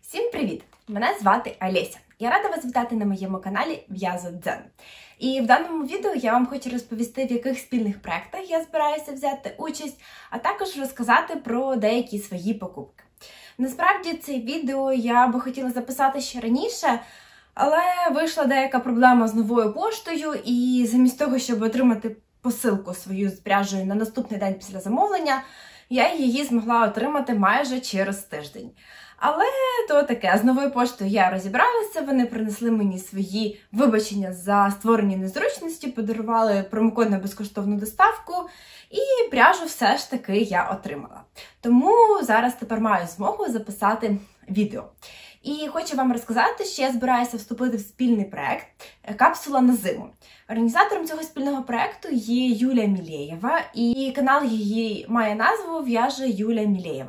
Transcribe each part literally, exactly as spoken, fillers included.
Всім привіт! Мене звати Олеся. Я рада вас вітати на моєму каналі В'язо Дзен. І в даному відео я вам хочу розповісти, в яких спільних проєктах я збираюся взяти участь, а також розказати про деякі свої покупки. Насправді це відео я би хотіла записати ще раніше, але вийшла деяка проблема з новою поштою, і замість того, щоб отримати посилку свою з пряжею на наступний день після замовлення, я її змогла отримати майже через тиждень. Але то таке, з новою поштою я розібралася, вони принесли мені свої вибачення за створені незручності, подарували промокод на безкоштовну доставку, і пряжу все ж таки я отримала. Тому зараз тепер маю змогу записати відео. І хочу вам розказати, що я збираюся вступити в спільний проєкт «Капсула на зиму». Організатором цього спільного проєкту є Юля Мілеєва, і канал її має назву «В'яже Юля Мілеєва».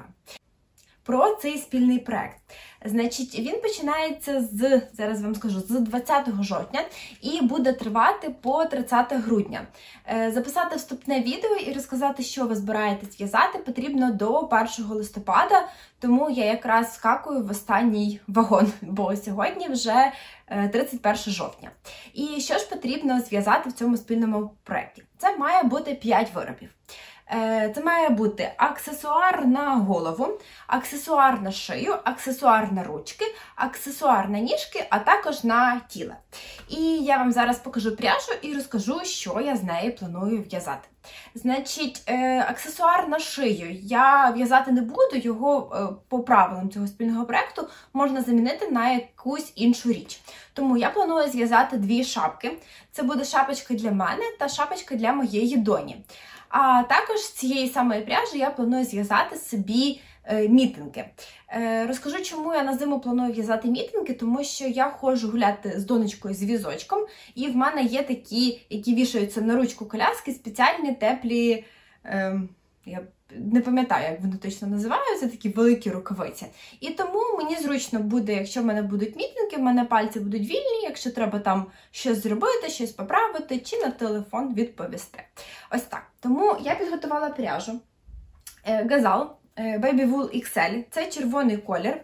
Про цей спільний проєкт. Значить, він починається з, зараз вам скажу, з двадцятого жовтня і буде тривати по тридцяте грудня. Записати вступне відео і розказати, що ви збираєтесь в'язати, потрібно до першого листопада, тому я якраз скакую в останній вагон, бо сьогодні вже тридцять перше жовтня. І що ж потрібно зв'язати в цьому спільному проєкті? Це має бути п'ять виробів. Це має бути аксесуар на голову, аксесуар на шию, аксесуар на ручки, аксесуар на ніжки, а також на тіло. І я вам зараз покажу пряжу і розкажу, що я з неї планую в'язати. Значить, аксесуар на шию я в'язати не буду, його по правилам цього спільного проєкту можна замінити на якусь іншу річ. Тому я планую зв'язати дві шапки. Це буде шапочка для мене та шапочка для моєї доні. А також з цієї самої пряжі я планую зв'язати собі е, мітинги. Е, розкажу, чому я на зиму планую в'язати мітинги, тому що я ходжу гуляти з донечкою з візочком, і в мене є такі, які вішаються на ручку коляски, спеціальні теплі, е, я не пам'ятаю, як вони точно називаються, такі великі рукавиці. І тому мені зручно буде, якщо в мене будуть мітинги, в мене пальці будуть вільні, якщо треба там щось зробити, щось поправити, чи на телефон відповісти. Ось так. Тому я підготувала пряжу Gazal Baby Wool ікс ель. Це червоний колір.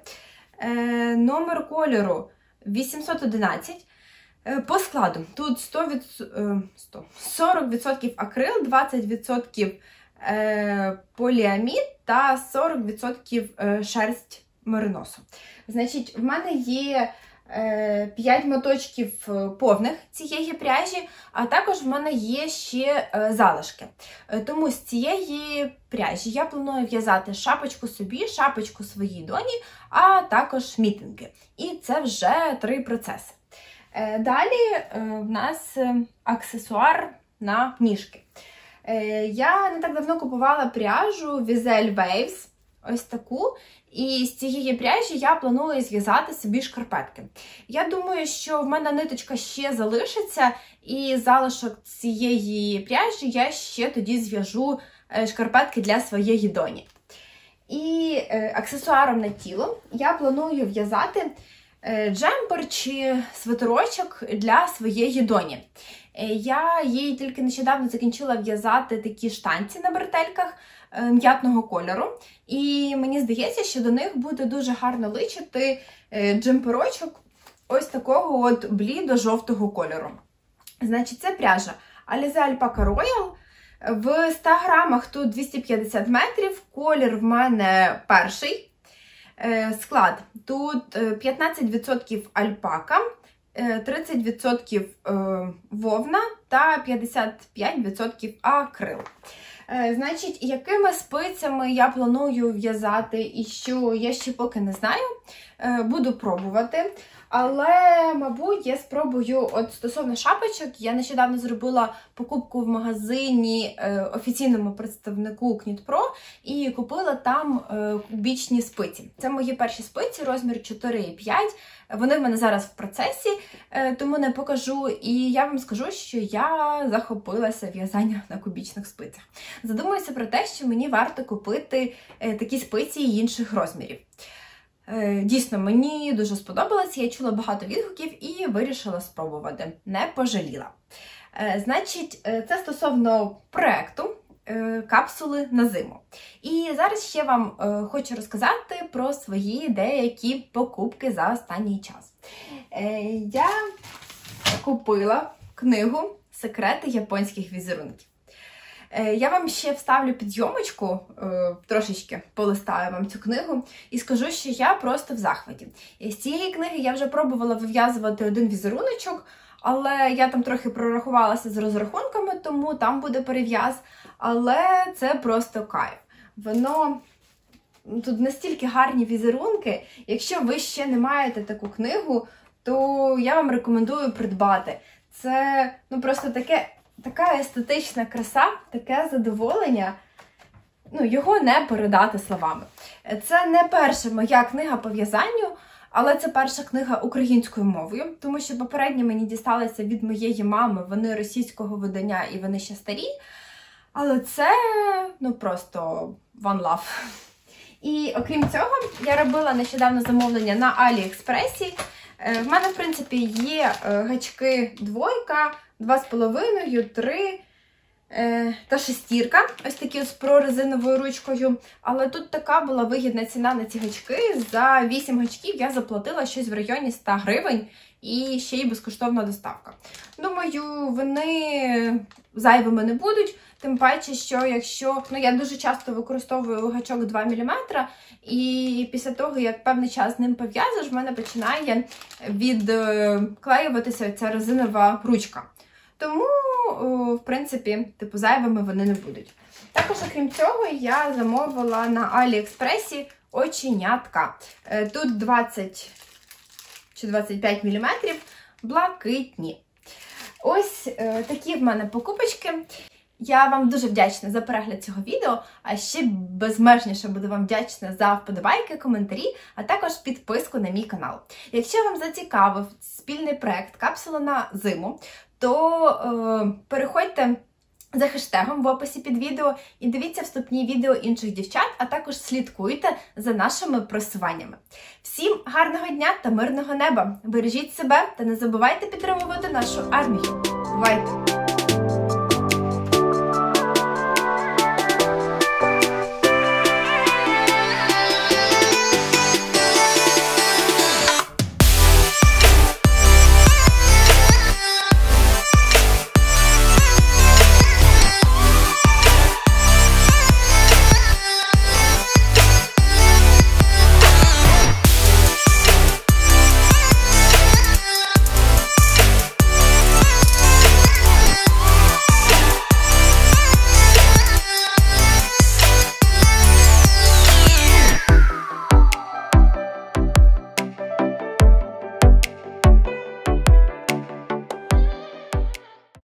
Номер кольору вісімсот одинадцять. По складу тут сто відсотків, сорок відсотків акрил, двадцять відсотків поліамід та сорок відсотків шерсть мериносу. Значить, в мене є п'ять моточків повних цієї пряжі, а також в мене є ще залишки. Тому з цієї пряжі я планую в'язати шапочку собі, шапочку своїй доні, а також мітинги. І це вже три процеси. Далі в нас аксесуар на ніжки. Я не так давно купувала пряжу Vizelle Waves, ось таку, і з цієї пряжі я планую зв'язати собі шкарпетки. Я думаю, що в мене ниточка ще залишиться, і залишок цієї пряжі я ще тоді зв'яжу шкарпетки для своєї доні. І аксесуаром на тіло я планую в'язати джемпер чи свитерочок для своєї доні. Я їй тільки нещодавно закінчила в'язати такі штанці на бретельках м'ятного кольору. І мені здається, що до них буде дуже гарно личити джемперочок ось такого от блідо-жовтого кольору. Значить, це пряжа Alize Alpaca Royal. В ста грамах тут двісті п'ятдесят метрів, колір в мене перший. Склад тут п'ятнадцять відсотків альпака, тридцять відсотків вовна та п'ятдесят п'ять відсотків акрил. Значить, якими спицями я планую в'язати і що, я ще поки не знаю. Буду пробувати. Але, мабуть, я спробую, от стосовно шапочок, я нещодавно зробила покупку в магазині офіційному представнику Knit.Pro і купила там кубічні спиці. Це мої перші спиці, розмір чотири і п'ять. Вони в мене зараз в процесі, тому не покажу. І я вам скажу, що я захопилася в'язанням на кубічних спицях. Задумуюся про те, що мені варто купити такі спиці і інших розмірів. Дійсно, мені дуже сподобалось, я чула багато відгуків і вирішила спробувати. Не пожаліла. Значить, це стосовно проєкту. е, капсули на зиму. І зараз ще вам е, хочу розказати про свої деякі покупки за останній час. Е, я купила книгу «Секрети японських візерунків». Я вам ще вставлю під зйомочку, трошечки полистаю вам цю книгу і скажу, що я просто в захваті. З цієї книги я вже пробувала вив'язувати один візеруночок, але я там трохи прорахувалася з розрахунками, тому там буде перев'яз, але це просто кайф. Воно... Тут настільки гарні візерунки, якщо ви ще не маєте таку книгу, то я вам рекомендую придбати. Це ну, просто таке... Така естетична краса, таке задоволення, ну, його не передати словами. Це не перша моя книга по в'язанню, але це перша книга українською мовою, тому що попередні мені дісталися від моєї мами, вони російського видання і вони ще старі, але це, ну, просто one love. І окрім цього, я робила нещодавно замовлення на Аліекспресі. В мене, в принципі, є гачки двойка, два з половиною, три е, та шестірка, ось такі з прорезиновою ручкою. Але тут така була вигідна ціна на ці гачки. За вісім гачків я заплатила щось в районі ста гривень і ще й безкоштовна доставка. Думаю, вони зайвими не будуть, тим паче, що якщо, ну я дуже часто використовую гачок два міліметри, і після того, як певний час з ним пов'язуєш, в мене починає відклеюватися ця резинова ручка. Тому, в принципі, типу, зайвими вони не будуть. Також, окрім цього, я замовила на Аліекспресі оченятка. Тут двадцять чи двадцять п'ять міліметрів, блакитні. Ось е, такі в мене покупочки. Я вам дуже вдячна за перегляд цього відео, а ще безмежніше буду вам вдячна за вподобайки, коментарі, а також підписку на мій канал. Якщо вам зацікавив спільний проект «Капсула на зиму», то е, переходьте за хештегом в описі під відео і дивіться вступні відео інших дівчат, а також слідкуйте за нашими просуваннями. Всім гарного дня та мирного неба! Бережіть себе та не забувайте підтримувати нашу армію. Бувайте!